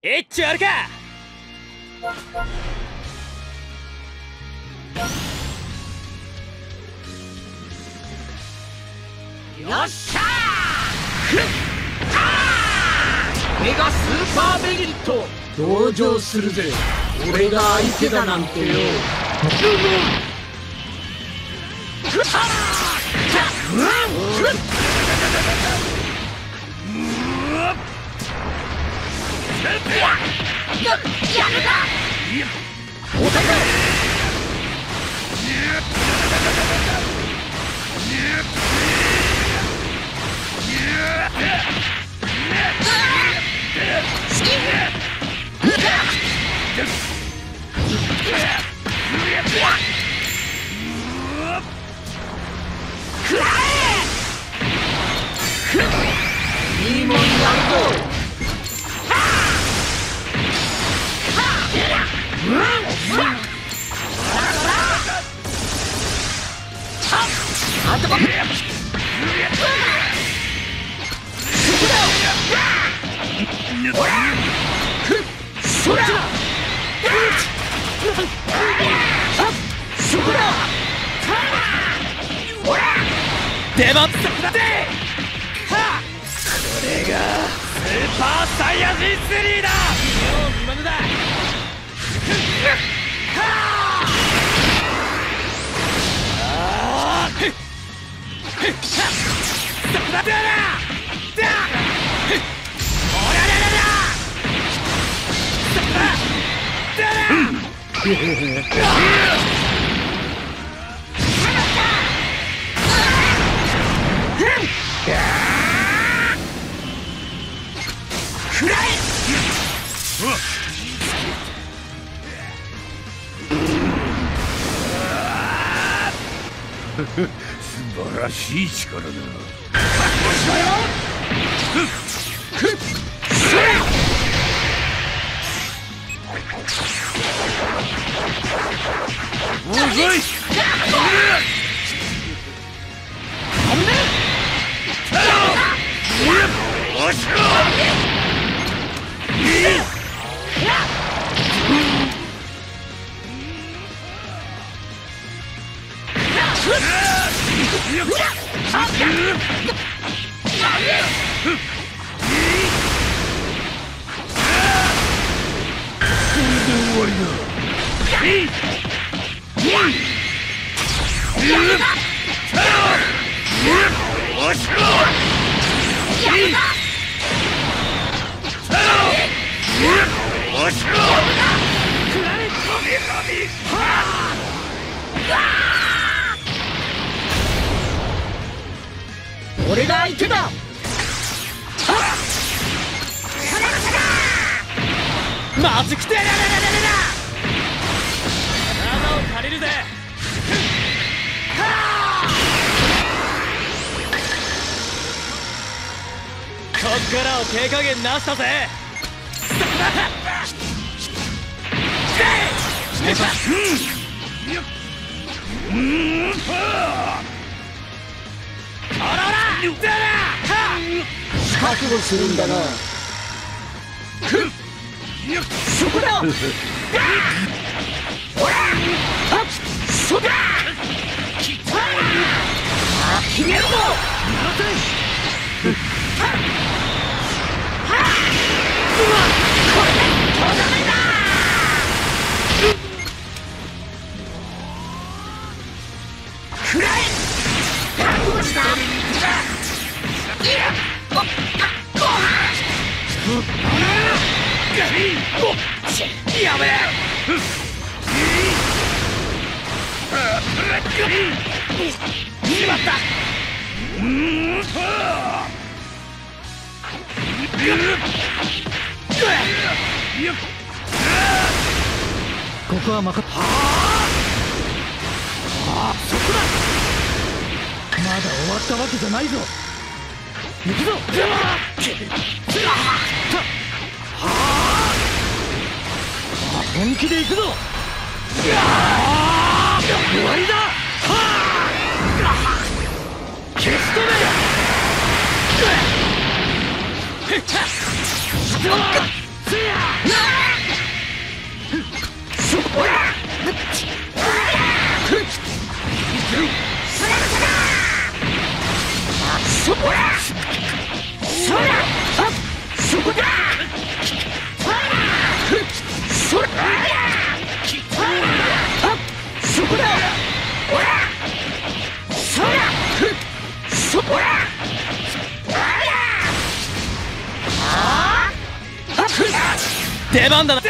エッチあるか。よっしゃー。メガスーパーベギット登場するぜ。俺が相手だなんてよ。いいもんやるぞ。出番だぜ。これがスーパーサイヤ人3だ。見ものだ。素晴らしい力だ。俺が相手だ。まず来てやららららら。体を借りるぜ。こっからを手加減なしたぜ。覚悟するんだな。そこだ。そだ。ひねるぞ。やべえ。しまった。ここは任せ。そこだ。まだ終わったわけじゃないぞ。行くぞ。本気で行くぞ。終わりだ。消し止め。 出番だな。 ほら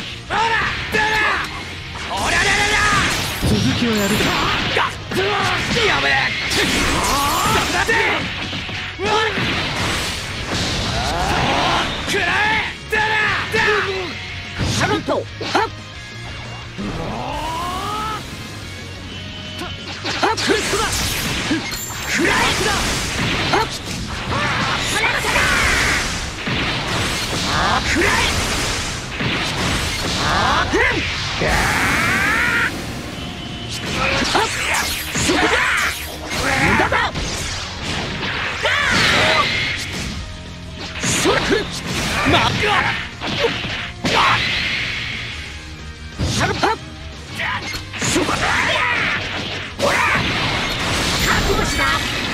おらららら続きをやるか。 やべえだってくらえシャロットはっクリスマスくらえはっくらえそこだ無駄だそれシャルパッそこだほら覚悟しな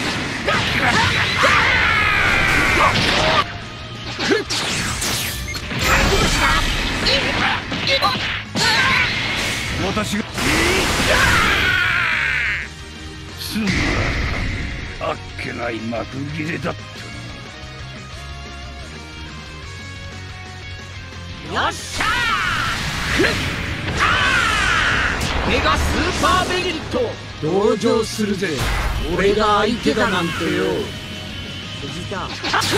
私がすんだ。あっけない幕切れだった。 よっしゃーメガスーパーベギット同情するぜ。俺が相手だなんてよ。藤田ほ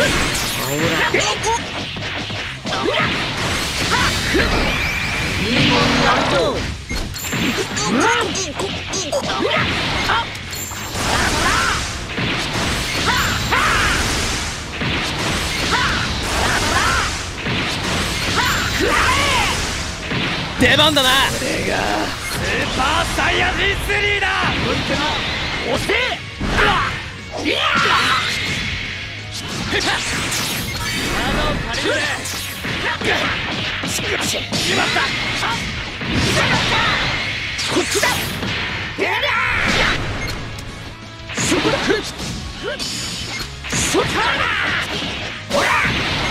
らいいもんやるぞ。 出番だな。 これがスーパーサイヤ人3だ。押せしまったこっちだそこだそこだほら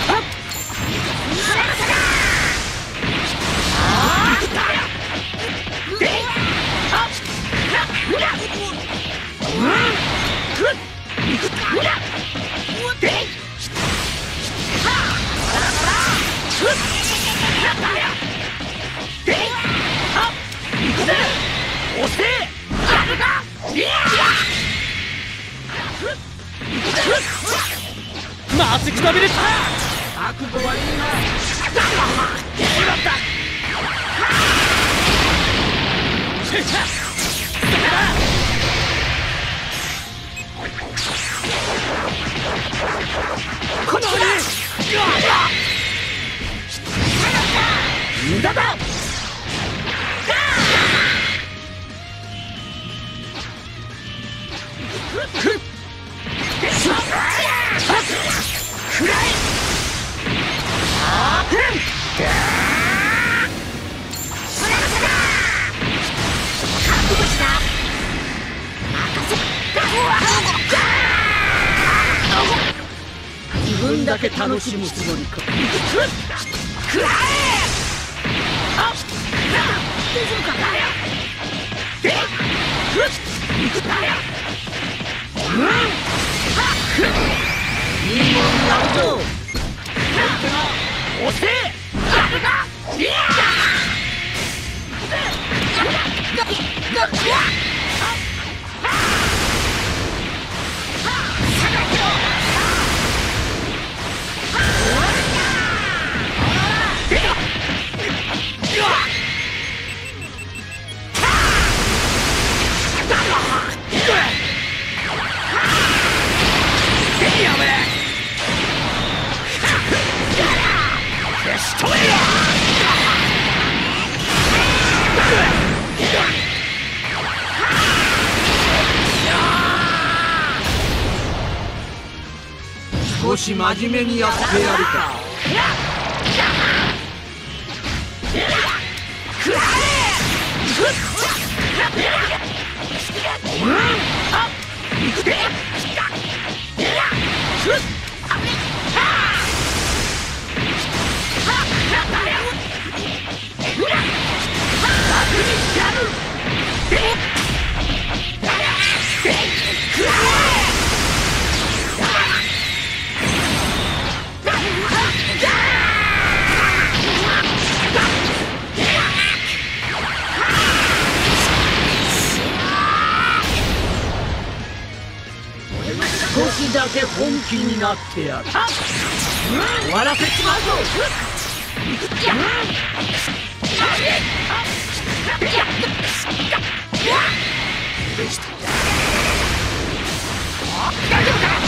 回ってくたびれた。 覚悟はいいな。しまったこっちだ無駄だ自分だけ楽しむつもりか。くらえあっ大丈夫かいいもんやるぞ。押せいや少し真面目にやってやるか。 本気になってやる。終わらせちまうぞ。大丈夫か。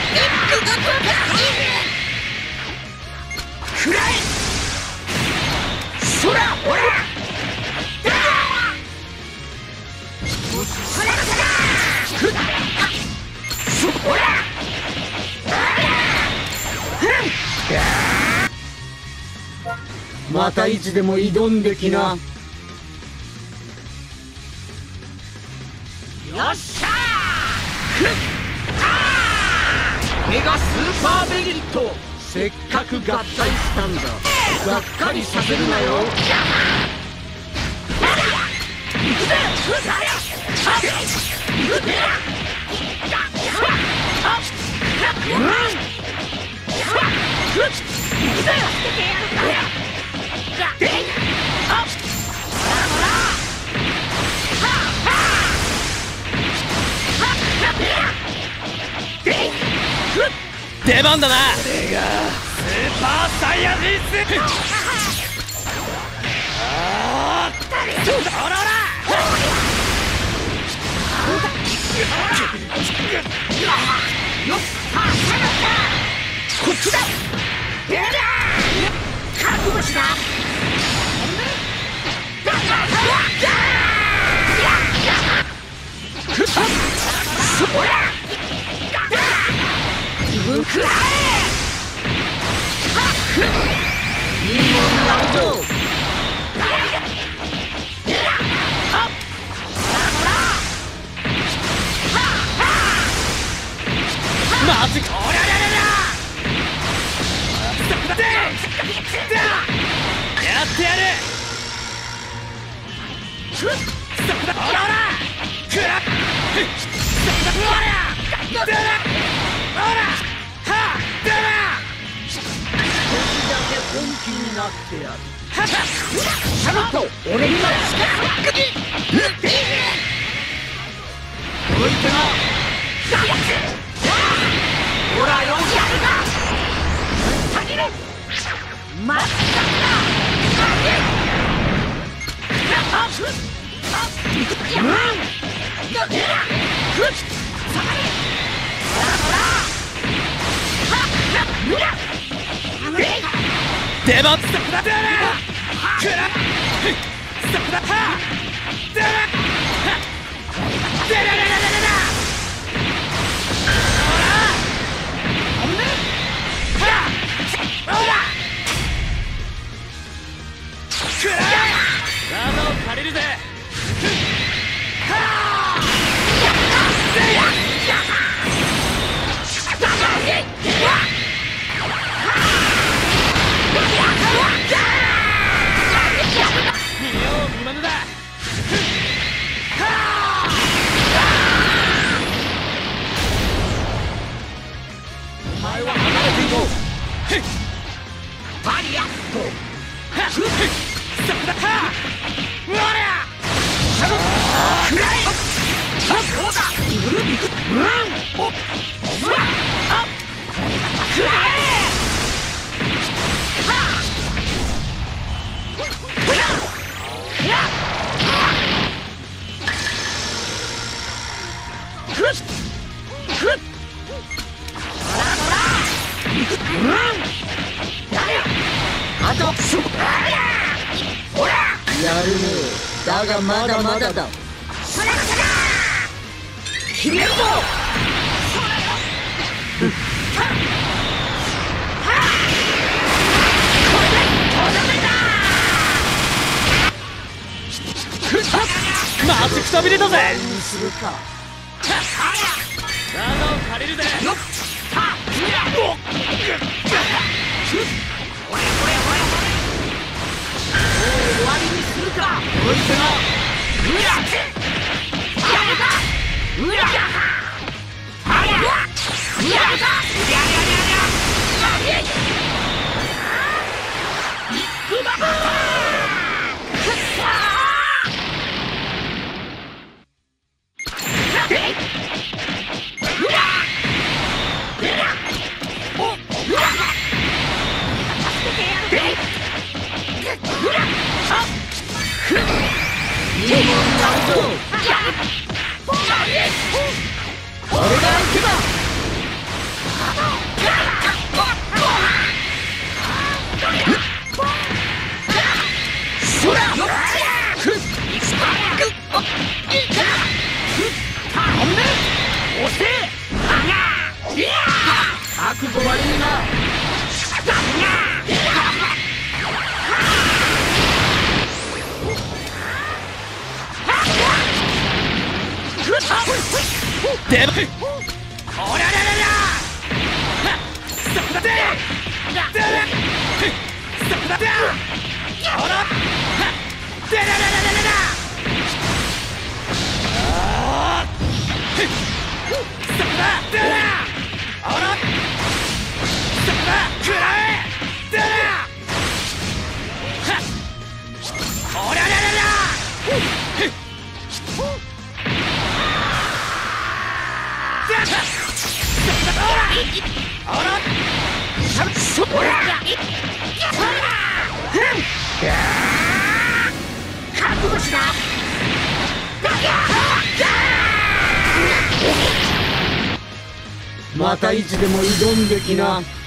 くらえ。そらほら。ほら。またいつでも挑んできな。よっしゃー。メガスーパーベギット、せっかく合体したんだ。がっかりさせるなよ。 出番だな。 これがスーパーサイヤ人ス。ほらほら。 こっちだ。覚悟しな。そら。自分くらえ。いいもんなるぞ。 マジか。 おりゃりゃりゃりゃ。 やってやる。 ほらほら。くら。ほら。はっ。出な。 少しだけ本気になってやる。シャロット、俺にも力。おいてな。ほらよ、やるか。まったく出番。技を借りるぜ。見よう見まねだ。 お前は離れていこう。バリアット。やるね。だがまだまだだ。決めるぞ。 マジくたびれたぜ。 にするか。 技を借りるぜ。 終わりにするか。おいてな。 くごばりにな。 でもおららららそこだぜそこだぜおらでららららららそこだでらおらそこだ食らえでらおららららまたいつでも挑んできな。